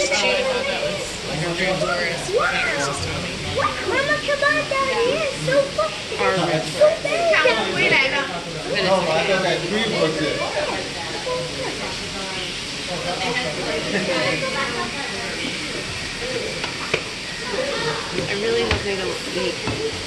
She thought that was like a real tourist. She was just telling me. Mama, come on down here. It's so fun. It's so big. No, I thought that green was it. I really hope they don't leak.